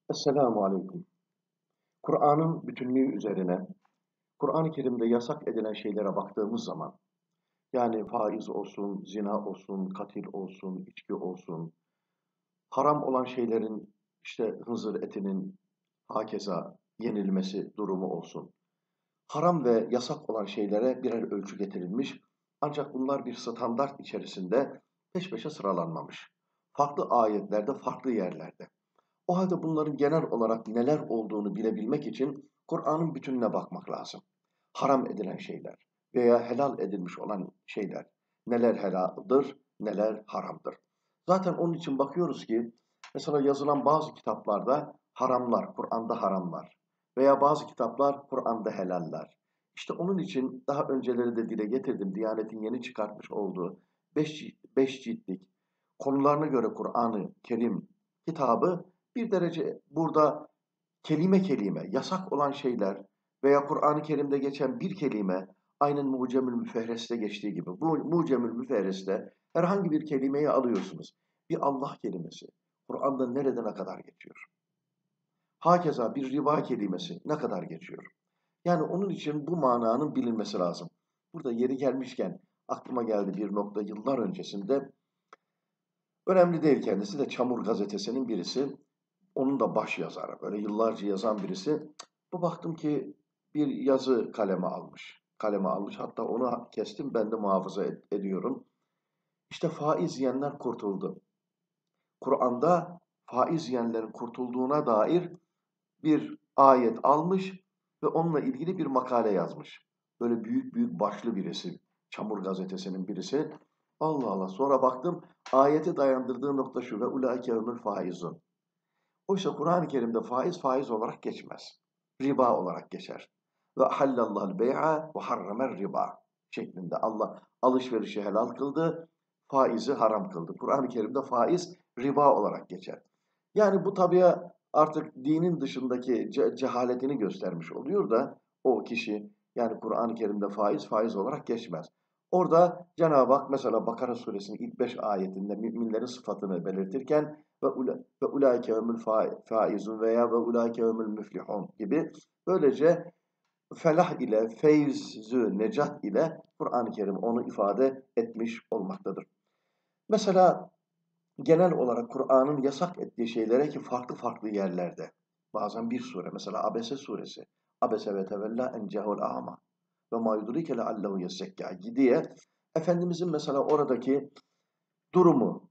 Esselamu Aleyküm. Kur'an'ın bütünlüğü üzerine, Kur'an-ı Kerim'de yasak edilen şeylere baktığımız zaman, yani faiz olsun, zina olsun, katil olsun, içki olsun, haram olan şeylerin, işte hınzır etinin hakeza yenilmesi durumu olsun. Haram ve yasak olan şeylere birer ölçü getirilmiş, ancak bunlar bir standart içerisinde peş peşe sıralanmamış. Farklı ayetlerde, farklı yerlerde. O halde bunların genel olarak neler olduğunu bilebilmek için Kur'an'ın bütününe bakmak lazım. Haram edilen şeyler veya helal edilmiş olan şeyler neler helaldir, neler haramdır. Zaten onun için bakıyoruz ki mesela yazılan bazı kitaplarda haramlar, Kur'an'da haramlar veya bazı kitaplar Kur'an'da helaller. İşte onun için daha önceleri de dile getirdim. Diyanet'in yeni çıkartmış olduğu 5 ciltlik konularına göre Kur'an-ı Kerim kitabı bir derece burada kelime kelime yasak olan şeyler veya Kur'an-ı Kerim'de geçen bir kelime aynen Mucemül Müferres'te geçtiği gibi. Bu Mucemül Müferres'te herhangi bir kelimeyi alıyorsunuz. Bir Allah kelimesi Kur'an'da nerede ne kadar geçiyor? Hakeza bir riba kelimesi ne kadar geçiyor? Yani onun için bu mananın bilinmesi lazım. Burada yeri gelmişken aklıma geldi bir nokta yıllar öncesinde. Önemli değil, kendisi de Çamur gazetesinin birisi. Onun da baş yazarı, böyle yıllarca yazan birisi. Bu baktım ki bir yazı kaleme almış. Kaleme almış, hatta onu kestim, ben de muhafaza ediyorum. İşte faiz yiyenler kurtuldu. Kur'an'da faiz yiyenlerin kurtulduğuna dair bir ayet almış ve onunla ilgili bir makale yazmış. Böyle büyük büyük başlı birisi. Çamur gazetesinin birisi. Allah Allah. Sonra baktım, ayeti dayandırdığı nokta şu: ve ulaike humul faizun. Oysa Kur'an-ı Kerim'de faiz faiz olarak geçmez. Riba olarak geçer. Ve hallallahul bey'a ve harramer riba şeklinde Allah alışverişi helal kıldı, faizi haram kıldı. Kur'an-ı Kerim'de faiz riba olarak geçer. Yani bu tabii artık dinin dışındaki cehaletini göstermiş oluyor da o kişi, yani Kur'an-ı Kerim'de faiz faiz olarak geçmez. Orada Cenab-ı Hak mesela Bakara suresinin ilk 5 ayetinde müminlerin sıfatını belirtirken ve ulaike humul faizun veya ve ulaike humul müflihun gibi, böylece felah ile feyzü necat ile Kur'an-ı Kerim onu ifade etmiş olmaktadır. Mesela genel olarak Kur'an'ın yasak ettiği şeylere ki farklı farklı yerlerde, bazen bir sure, mesela Abese suresi, Abese ve tevella en cehul a'ma ve ma yudrike leallehu yezzekka diye Efendimizin mesela oradaki durumu,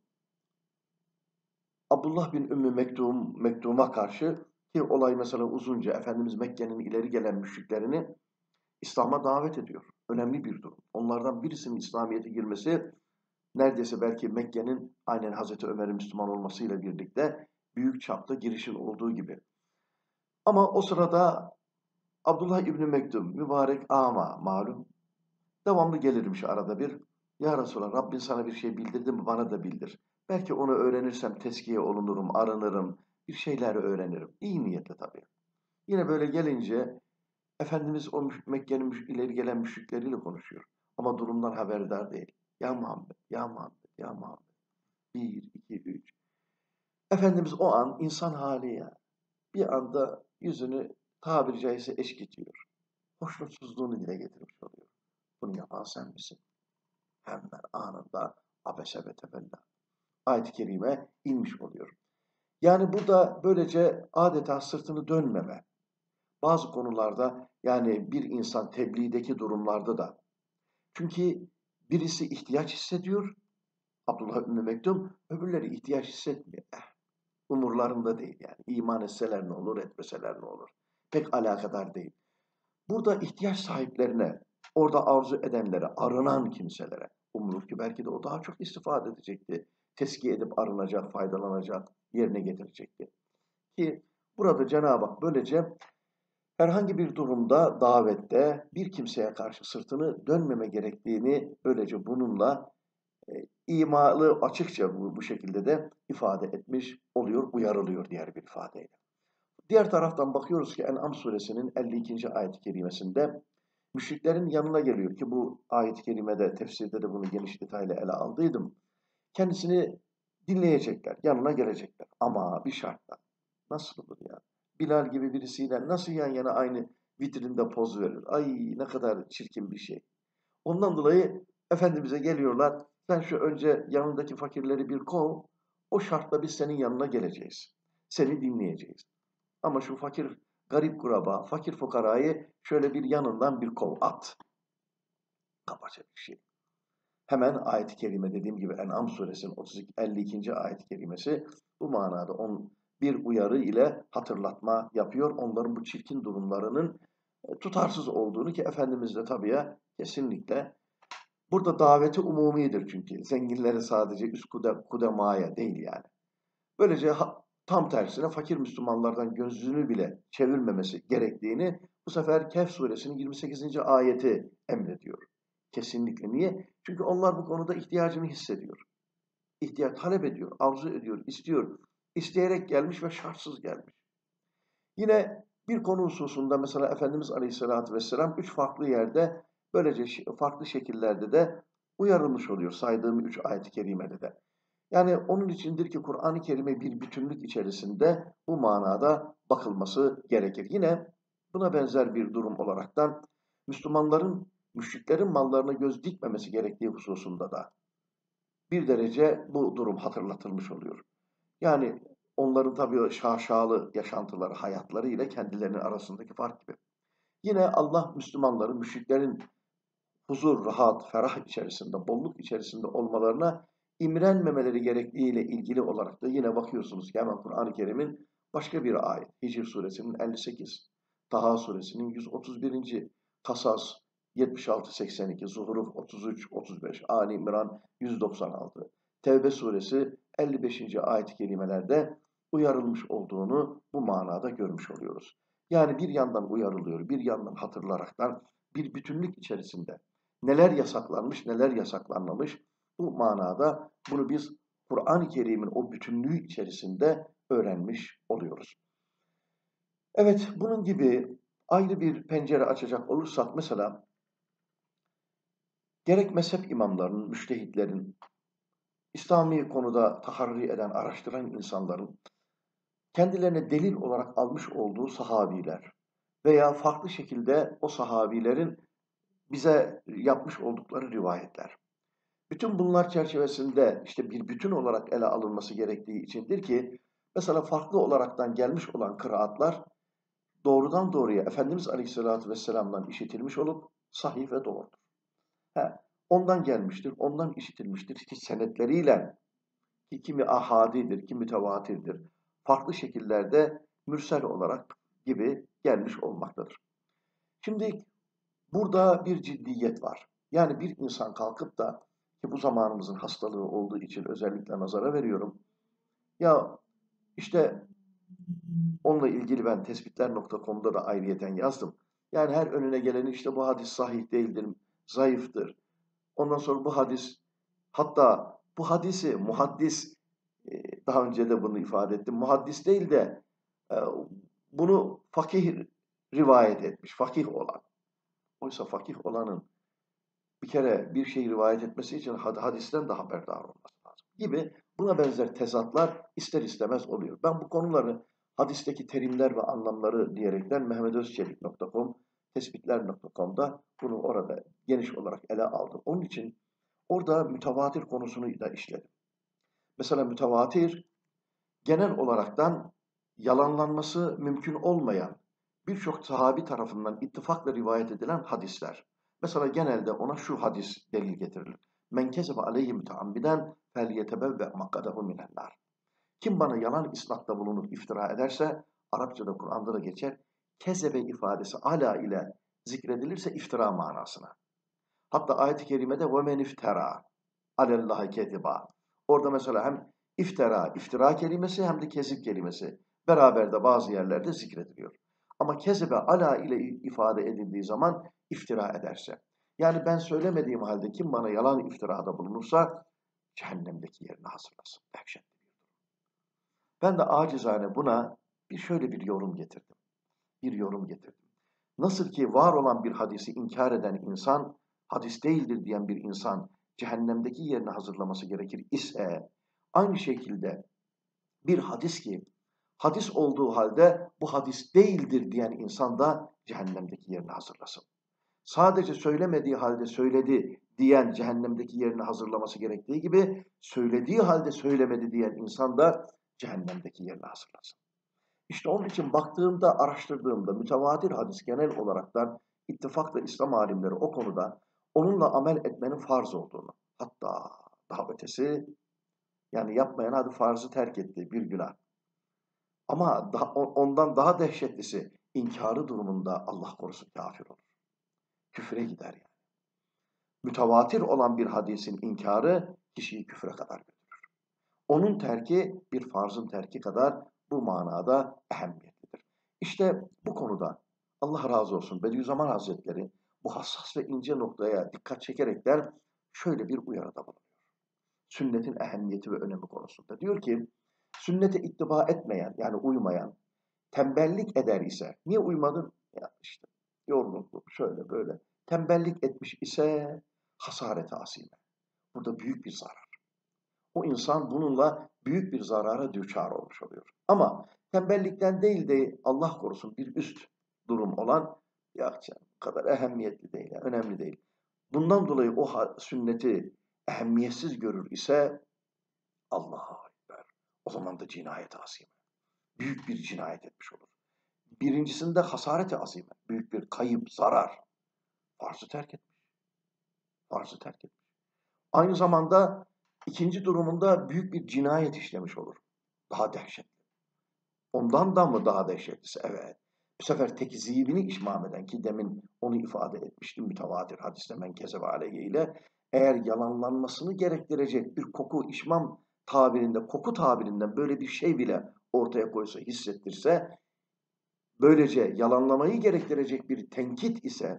Abdullah bin Ümmü Mektum'a karşı, ki olay mesela uzunca, Efendimiz Mekke'nin ileri gelen müşriklerini İslam'a davet ediyor. Önemli bir durum. Onlardan birisinin İslamiyet'e girmesi, neredeyse belki Mekke'nin aynen Hazreti Ömer'in Müslüman olmasıyla birlikte büyük çapta girişin olduğu gibi. Ama o sırada Abdullah İbni Mektum, mübarek ama malum, devamlı gelirmiş arada bir. Ya Resulallah, Rabbin sana bir şey bildirdi mi bana da bildir. Belki onu öğrenirsem tezkiye olunurum, arınırım, bir şeyler öğrenirim. İyi niyetle tabii. Yine böyle gelince Efendimiz o Mekke'nin ileri gelen müşrikleriyle konuşuyor. Ama durumdan haberdar değil. Ya Muhammed, ya Muhammed, ya Muhammed. Bir, iki, üç. Efendimiz o an insan hali ya. Bir anda yüzünü tabiri caizse eşkitiyor. Hoşnutsuzluğunu dile getirmiş oluyor. Bunu yapan sen misin? Hemen anında abese ve tevella ayet-i kerime inmiş oluyor. Yani burada böylece adeta sırtını dönmeme, bazı konularda, yani bir insan tebliğdeki durumlarda da, çünkü birisi ihtiyaç hissediyor, Abdullah İbni Mektum, öbürleri ihtiyaç hissetmiyor. Umurlarında değil yani. İman etseler ne olur, etmeseler ne olur. Pek alakadar değil. Burada ihtiyaç sahiplerine, orada arzu edenlere, arınan kimselere, umulur ki belki de o daha çok istifade edecekti. Teskiye edip arınacak, faydalanacak, yerine getirecekti. Ki burada Cenab-ı Hak böylece herhangi bir durumda, davette bir kimseye karşı sırtını dönmeme gerektiğini böylece bununla imalı açıkça bu şekilde de ifade etmiş oluyor, uyarılıyor diğer bir ifadeyle. Diğer taraftan bakıyoruz ki En'am suresinin 52. ayet-i kerimesinde müşriklerin yanına geliyor ki bu ayet-i kerimede, tefsirde de bunu geniş detaylı ele aldıydım. Kendisini dinleyecekler, yanına gelecekler ama bir şartla. Nasıl olur ya? Bilal gibi birisiyle nasıl yan yana aynı vitrinde poz verir? Ay ne kadar çirkin bir şey. Ondan dolayı Efendimiz'e geliyorlar. Sen şu önce yanındaki fakirleri bir kov. O şartla biz senin yanına geleceğiz. Seni dinleyeceğiz. Ama şu fakir, garip kuraba, fakir fukarayı şöyle bir yanından bir kov at. Kabaca bir şey. Hemen ayet-i kerime dediğim gibi En'am suresinin 52. ayet-i kerimesi bu manada bir uyarı ile hatırlatma yapıyor. Onların bu çirkin durumlarının tutarsız olduğunu ki Efendimiz de tabii ya kesinlikle burada daveti umumidir çünkü. Zenginlere sadece üst kudemaya değil yani. Böylece tam tersine fakir Müslümanlardan gözünü bile çevirmemesi gerektiğini bu sefer Kehf suresinin 28. ayeti emrediyor. Kesinlikle. Niye? Çünkü onlar bu konuda ihtiyacını hissediyor. İhtiyaç talep ediyor, arzu ediyor, istiyor. İsteyerek gelmiş ve şartsız gelmiş. Yine bir konu hususunda mesela Efendimiz Aleyhisselatü Vesselam 3 farklı yerde böylece farklı şekillerde de uyarılmış oluyor saydığım 3 ayet-i kerimede de. Yani onun içindir ki Kur'an-ı Kerim'e bir bütünlük içerisinde bu manada bakılması gerekir. Yine buna benzer bir durum olaraktan Müslümanların müşriklerin mallarına göz dikmemesi gerektiği hususunda da bir derece bu durum hatırlatılmış oluyor. Yani onların tabii şaşalı yaşantıları, hayatları ile kendilerinin arasındaki fark gibi. Yine Allah Müslümanların, müşriklerin huzur, rahat, ferah içerisinde, bolluk içerisinde olmalarına imrenmemeleri gerektiğiyle ilgili olarak da yine bakıyorsunuz ki hemen Kur'an-ı Kerim'in başka bir ayet. Hicr suresinin 58, Taha suresinin 131. Kasas 76-82, Zuhruf 33-35, Ali İmran 196, Tevbe suresi 55. ayet-i kerimelerde uyarılmış olduğunu bu manada görmüş oluyoruz. Yani bir yandan uyarılıyor, bir yandan hatırlaraktan bir bütünlük içerisinde neler yasaklanmış, neler yasaklanmamış bu manada bunu biz Kur'an-ı Kerim'in o bütünlüğü içerisinde öğrenmiş oluyoruz. Evet, bunun gibi ayrı bir pencere açacak olursak mesela gerek mezhep imamlarının, müştehitlerin, İslami konuda taharri eden, araştıran insanların kendilerine delil olarak almış olduğu sahabiler veya farklı şekilde o sahabilerin bize yapmış oldukları rivayetler. Bütün bunlar çerçevesinde işte bir bütün olarak ele alınması gerektiği içindir ki mesela farklı olaraktan gelmiş olan kıraatlar doğrudan doğruya Efendimiz Aleyhisselatü Vesselam'dan işitilmiş olup sahih ve doğrudur. He, ondan gelmiştir, ondan işitilmiştir ki senetleriyle ki kimi ahadidir, kimi mütevatirdir. Farklı şekillerde mürsel olarak gibi gelmiş olmaktadır. Şimdi burada bir ciddiyet var. Yani bir insan kalkıp da ki bu zamanımızın hastalığı olduğu için özellikle nazara veriyorum. Ya işte onunla ilgili ben tespitler.com'da da ayrıyeten yazdım. Yani her önüne geleni işte bu hadis sahih değildir, zayıftır. Ondan sonra bu hadis hatta bu hadisi muhaddis daha önce de bunu ifade ettim. Muhaddis değil de e, bunu fakih rivayet etmiş, fakih olan. Oysa fakih olanın bir kere bir şey rivayet etmesi için hadisten de haberdar olması lazım gibi buna benzer tezatlar ister istemez oluyor. Ben bu konuları hadisteki terimler ve anlamları diyerekten mehmetözçelik.com, tespitler.com'da bunu orada geniş olarak ele aldım. Onun için orada mütevatir konusunu da işledim. Mesela mütevatir genel olaraktan yalanlanması mümkün olmayan birçok sahabi tarafından ittifakla rivayet edilen hadisler. Mesela genelde ona şu hadis delil getirilir. Men kezebe aleyhi müteammiden fel yetebevve makadahu minennar. Kim bana yalan isnatta bulunup iftira ederse, Arapçada Kur'an'da da geçer, kezebe ifadesi ala ile zikredilirse iftira manasına. Hatta ayet-i kerimede ve men iftera alellahi kediba. Orada mesela hem iftira kelimesi hem de kezip kelimesi beraber de bazı yerlerde zikrediliyor. Ama kezebe ala ile ifade edildiği zaman iftira ederse. Yani ben söylemediğim halde kim bana yalan iftirada bulunursa cehennemdeki yerini hazırlasın. Dehşetli bir durum. Ben de acizane buna şöyle bir yorum getirdim. Bir yorum getirdim. Nasıl ki var olan bir hadisi inkar eden insan, hadis değildir diyen bir insan cehennemdeki yerini hazırlaması gerekir ise, aynı şekilde bir hadis ki Hadis olduğu halde bu hadis değildir diyen insan da cehennemdeki yerini hazırlasın. Sadece söylemediği halde söyledi diyen cehennemdeki yerini hazırlaması gerektiği gibi söylediği halde söylemedi diyen insan da cehennemdeki yerini hazırlasın. İşte onun için baktığımda, araştırdığımda mütevatir hadis genel olaraktan ittifakla İslam alimleri o konuda onunla amel etmenin farz olduğunu, hatta daha ötesi, yani yapmayan hadi farzı terk etti, bir günah. Ama ondan daha dehşetlisi inkarı durumunda Allah korusun kafir olur. Küfre gider yani. Mütevatir olan bir hadisin inkarı kişiyi küfre kadar götürür. Onun terki bir farzın terki kadar bu manada ehemmiyetlidir. İşte bu konuda Allah razı olsun Bediüzzaman Hazretleri bu hassas ve ince noktaya dikkat çekerekten şöyle bir uyarıda bulunuyor. Sünnetin ehemmiyeti ve önemi konusunda. Diyor ki, sünnete ittiba etmeyen, yani uymayan, tembellik eder ise, niye uymadın? Ya işte yorgunluk, şöyle böyle. Tembellik etmiş ise hasarete asime. Burada büyük bir zarar. O insan bununla büyük bir zarara düçar olmuş oluyor. Ama tembellikten değil de Allah korusun bir üst durum olan, ya canım, bu kadar ehemmiyetli değil, yani önemli değil. Bundan dolayı o sünneti ehemmiyetsiz görür ise Allah'a ekber. O zaman da cinayet azime. Büyük bir cinayet etmiş olur. Birincisinde hasaret-i azime. Büyük bir kayıp, zarar. Farzı terk etmiş. Farzı terk etmiş. Aynı zamanda ikinci durumunda büyük bir cinayet işlemiş olur. Daha dehşetli. Ondan da mı daha dehşetlisi? Evet. Bu sefer tekzibini işmam eden, ki demin onu ifade etmiştim mütevatir hadiste men kezebe aleyhi ile, eğer yalanlanmasını gerektirecek bir koku, işmam tabirinde, koku tabirinden böyle bir şey bile ortaya koysa, hissettirse, böylece yalanlamayı gerektirecek bir tenkit ise,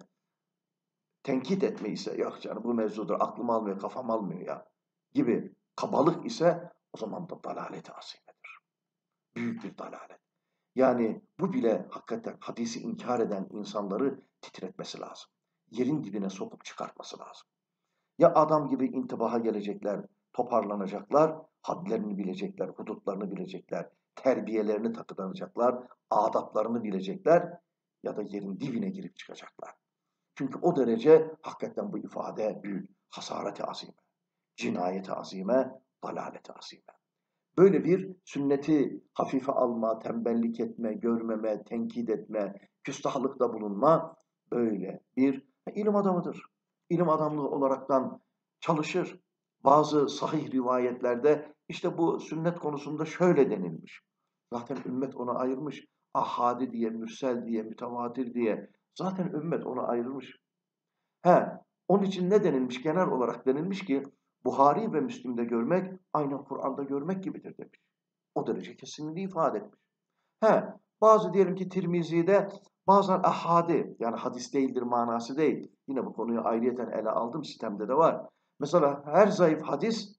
tenkit etme ise, yok canım bu mevzudur, aklım almıyor, kafam almıyor ya gibi kabalık ise, o zaman da dalalet-i asimedir. Büyük bir dalalet. Yani bu bile hakikaten hadisi inkar eden insanları titretmesi lazım. Yerin dibine sokup çıkartması lazım. Ya adam gibi intibaha gelecekler, toparlanacaklar, hadlerini bilecekler, hudutlarını bilecekler, terbiyelerini takıdanacaklar, adaplarını bilecekler, ya da yerin dibine girip çıkacaklar. Çünkü o derece hakikaten bu ifade büyük. Hasareti azime, cinayeti azime, dalaleti azime. Böyle bir sünneti hafife alma, tembellik etme, görmeme, tenkit etme, küstahlıkta bulunma, böyle bir ilim adamıdır. İlim adamlığı olaraktan çalışır. Bazı sahih rivayetlerde işte bu sünnet konusunda şöyle denilmiş. Zaten ümmet onu ayırmış. Ahadi diye, mürsel diye, mütevatir diye. Zaten ümmet onu ayırmış. He, onun için ne denilmiş? Genel olarak denilmiş ki Buhari ve Müslim'de görmek aynen Kur'an'da görmek gibidir demiş. O derece kesinliği ifade etmiş. He, bazı diyelim ki Tirmizi'de bazen ahadi, yani hadis değildir manası değil. Yine bu konuyu ayrıyeten ele aldım, sitemde de var. Mesela her zayıf hadis,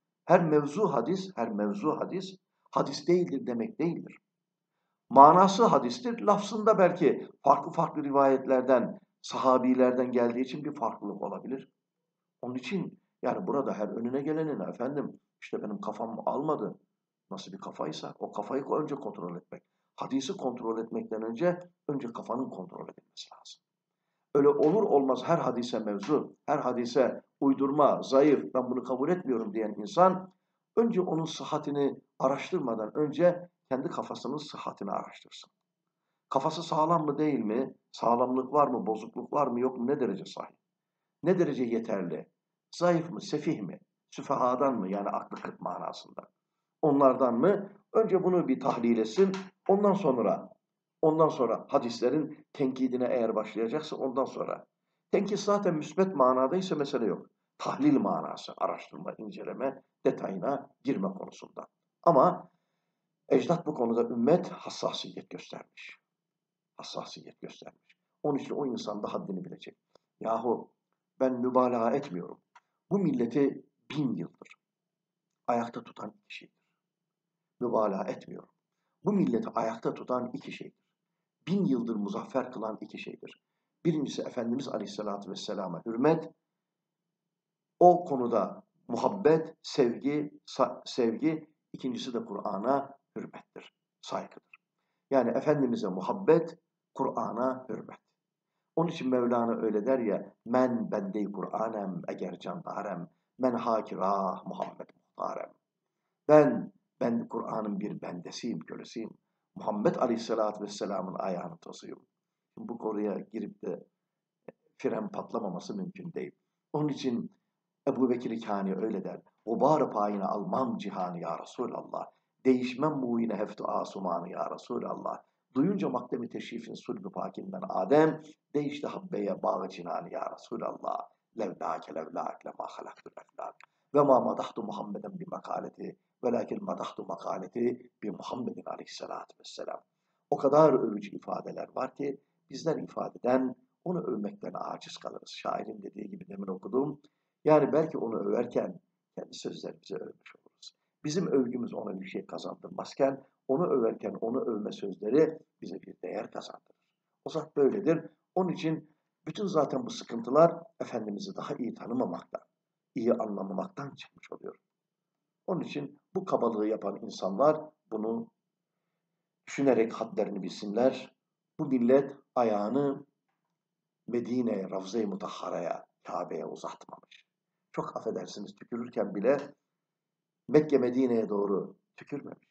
her mevzu hadis, hadis değildir demek değildir. Manası hadistir, lafzında belki farklı farklı rivayetlerden, sahabilerden geldiği için bir farklılık olabilir. Onun için yani burada her önüne gelenin efendim işte benim kafam almadı. Nasıl bir kafaysa o kafayı önce kontrol etmek. Hadisi kontrol etmekten önce kafanın kontrol edilmesi lazım. Öyle olur olmaz her hadise mevzu, her hadise uydurma, zayıf, ben bunu kabul etmiyorum diyen insan önce onun sıhhatini araştırmadan önce kendi kafasının sıhhatini araştırsın. Kafası sağlam mı değil mi? Sağlamlık var mı? Bozukluk var mı? Yok mu? Ne derece sahip? Ne derece yeterli? Zayıf mı? Sefih mi? Süfahadan mı? Yani aklı kıt manasında. Onlardan mı? Önce bunu bir tahlil etsin. Ondan sonra hadislerin tenkidine eğer başlayacaksa ondan sonra. Tenkit zaten müsbet manadaysa mesele yok. Tahlil manası, araştırma, inceleme, detayına girme konusunda. Ama ecdat bu konuda ümmet hassasiyet göstermiş. Hassasiyet göstermiş. Onun için o insan da haddini bilecek. Yahu ben mübalağa etmiyorum. Bu milleti 1000 yıldır ayakta tutan iki şeydir. Mübalağa etmiyorum. Bu milleti ayakta tutan iki şeydir. 1000 yıldır muzaffer kılan iki şeydir. Birincisi Efendimiz Aleyhisselatü Vesselam'a hürmet, o konuda muhabbet, sevgi, ikincisi de Kur'an'a hürmettir. saygıdır. Yani Efendimiz'e muhabbet, Kur'an'a hürmet. Onun için Mevlana öyle der ya, men bende-i Kur'anem eğer candarem, men hakirah Muhammed muhtarem. Ben Kur'an'ın bir bendesiyim, kölesiyim. Muhammed Aleyhisselatü Vesselam'ın ayağını tasıyım. Bu konuya girip de fren patlamaması mümkün değil. Onun için Ebu Bekir Kani öyle der. Gubar payine almam cihanı ya Resulallah. Değişmem bu yine heftu asumanı ya Resulallah. Duyunca makdemi teşrifin sulbü pakinden Adem, değişti habbeye bağı cinanı ya Resulallah. Levlâke levlâke lema halaktul eflâk. Ve ma madahtu Muhammeden bir makaleti, velakin madahtu makaleti bir Muhammedin aleyhissalâtu vesselam. O kadar övücü ifadeler var ki, bizler ifadeden, onu övmekten aciz kalırız. Şairin dediği gibi demin okudum. Yani belki onu överken kendi sözlerimizi övmüş oluruz. Bizim övgümüz ona bir şey kazandırmazken onu överken onu övme sözleri bize bir değer kazandırır. O zat böyledir. Onun için bütün zaten bu sıkıntılar Efendimiz'i daha iyi tanımamaktan, iyi anlamamaktan çıkmış oluyor. Onun için bu kabalığı yapan insanlar bunu düşünerek hadlerini bilsinler. Bu millet ayağını Medine'ye, Ravza-i Mutahhara'ya, Kabe'ye uzatmamış. Çok affedersiniz tükürürken bile Mekke Medine'ye doğru tükürmemiş.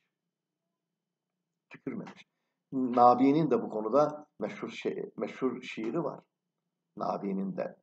Tükürmemiş. Nabi'nin de bu konuda meşhur şiiri var. Nabi'nin de.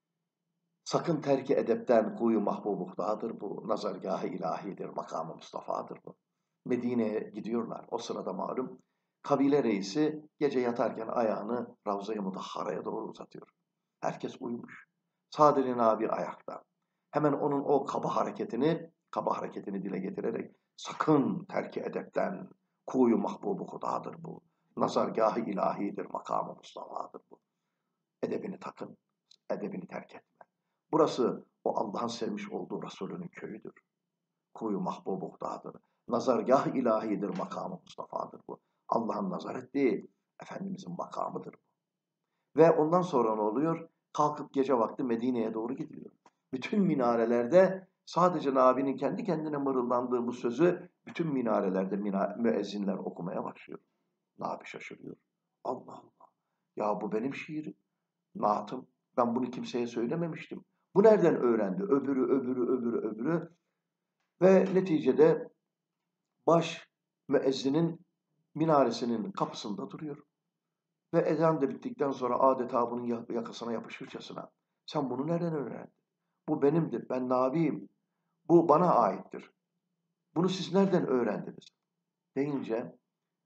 Sakın terki edepten kuyu mahbubuktadır bu. Nazargâh-ı ilahidir, makamı Mustafa'dır bu. Medine'ye gidiyorlar. O sırada malum kabile reisi gece yatarken ayağını Ravza-i Mutahhara'ya doğru uzatıyor. Herkes uyumuş. Sadri Nabi ayakta. Hemen onun o kaba hareketini dile getirerek sakın terki edepten kuyu mahbubu hudadır bu. Nazargâh-ı ilahidir, makamı Mustafa'dır bu. Edebini takın, edebini terk etme. Burası o Allah'ın sevmiş olduğu Resulünün köyüdür. Kuyu mahbubu hudadır. Nazargâh ilahidir, makamı Mustafa'dır bu. Allah'ın nazar ettiği Efendimizin makamıdır bu. Ve ondan sonra ne oluyor? Kalkıp gece vakti Medine'ye doğru gidiliyor. Bütün minarelerde sadece Nabi'nin kendi kendine mırıldandığı bu sözü bütün minarelerde müezzinler okumaya başlıyor. Nabi şaşırıyor. Allah Allah. Ya bu benim şiirim. Naatım. Ben bunu kimseye söylememiştim. Bu nereden öğrendi? Öbürü. Ve neticede baş müezzinin minaresinin kapısında duruyor. Ve ezan da bittikten sonra adeta bunun yakasına yapışırcasına. Sen bunu nereden öğrendin? Bu benimdir, ben Nabi'yim. Bu bana aittir. Bunu siz nereden öğrendiniz? Deyince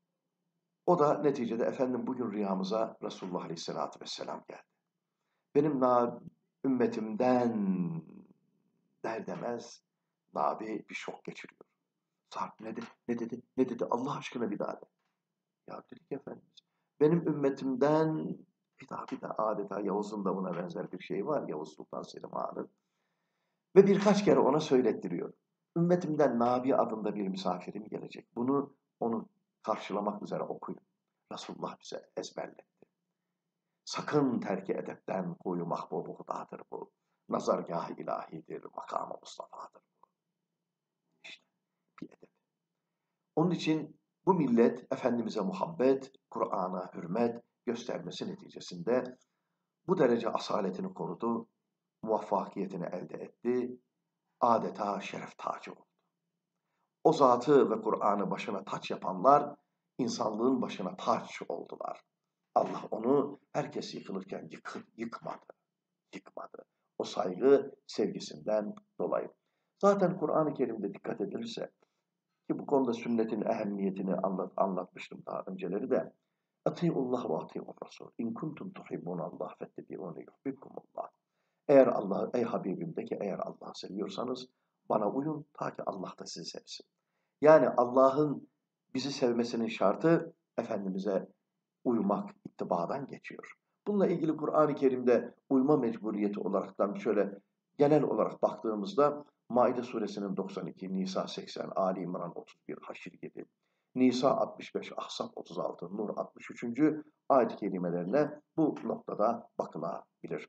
o da neticede efendim bugün rüyamıza Resulullah Aleyhisselatü Vesselam geldi. Benim ümmetimden der demez Nabi bir şok geçiriyor. Sarp ne dedi Allah aşkına bir daha de. Ya dedik Efendimiz. Benim ümmetimden bir daha adeta Yavuz'un da buna benzer bir şey var. Yavuz Sultan Selim Han'ın. Ve birkaç kere ona söylettiriyor. Ümmetimden Nabi adında bir misafirim gelecek. Onu karşılamak üzere okuyun. Resulullah bize ezberletti. Sakın terki edepten kuyu mahbubu hudadır bu. Nazargâh-ı ilahidir, makamı Mustafa'dır bu. İşte bir edep. Onun için bu millet Efendimiz'e muhabbet, Kur'an'a hürmet göstermesi neticesinde bu derece asaletini korudu, muvaffakiyetini elde etti, adeta şeref tacı oldu. O zatı ve Kur'an'ı başına taç yapanlar, insanlığın başına taç oldular. Allah onu herkes yıkılırken yıkmadı. O saygı sevgisinden dolayı. Zaten Kur'an-ı Kerim'de dikkat edilirse, ki bu konuda sünnetin ehemmiyetini anlatmıştım daha önceleri de. Atiullah ve atiur Resul. İn kuntum tuhibbunallah fettebi'uni yuhbibkumullah. Ey Habibim de ki eğer Allah'ı seviyorsanız bana uyun ta ki Allah da sizi sevsin. Yani Allah'ın bizi sevmesinin şartı Efendimiz'e uymak, ittibadan geçiyor. Bununla ilgili Kur'an-ı Kerim'de uyma mecburiyeti olaraktan şöyle genel olarak baktığımızda Maide suresinin 92, Nisa 80, Ali İmran 31, Haşr 7, Nisa 65, Ahzab 36, Nur 63. ayet-i kerimelerine bu noktada bakılabilir.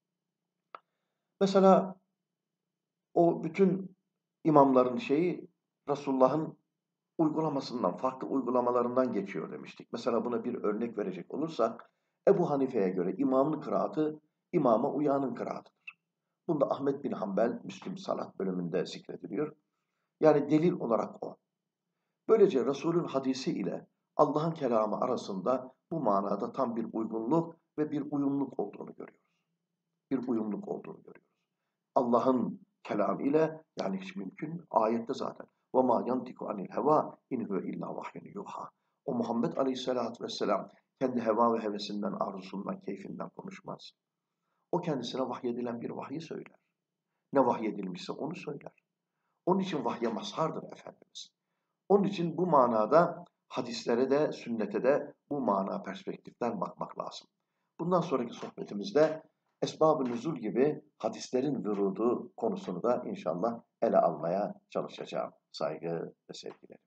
Mesela o bütün imamların şeyi Resulullah'ın uygulamasından, farklı uygulamalarından geçiyor demiştik. Mesela buna bir örnek verecek olursak, Ebu Hanife'ye göre imamın kıraatı, imama uyanın kıraatıdır. Bunda Ahmet bin Hanbel, Müslim Salat bölümünde zikrediliyor. Yani delil olarak o. Böylece Resul'ün hadisi ile Allah'ın kelamı arasında bu manada tam bir uygunluk ve bir uyumluk olduğunu görüyoruz. Bir uyumluk olduğunu görüyoruz. Allah'ın kelamı ile yani hiç mümkün ayette zaten. وَمَا يَنْتِكُ عَنِ الْهَوَا اِنْ هُوَ اِلَّا وَحْيٌ يُوحَى. O Muhammed Aleyhisselatü Vesselam kendi heva ve hevesinden, arzusundan, keyfinden konuşmaz. O kendisine vahyedilen bir vahyi söyler. Ne vahyedilmişse onu söyler. Onun için vahye mazhardır Efendimiz. Onun için bu manada hadislere de, sünnete de bu mana perspektiften bakmak lazım. Bundan sonraki sohbetimizde Esbab-ı Nüzul gibi hadislerin vurudu konusunu da inşallah ele almaya çalışacağım. Saygı ve sevgiler.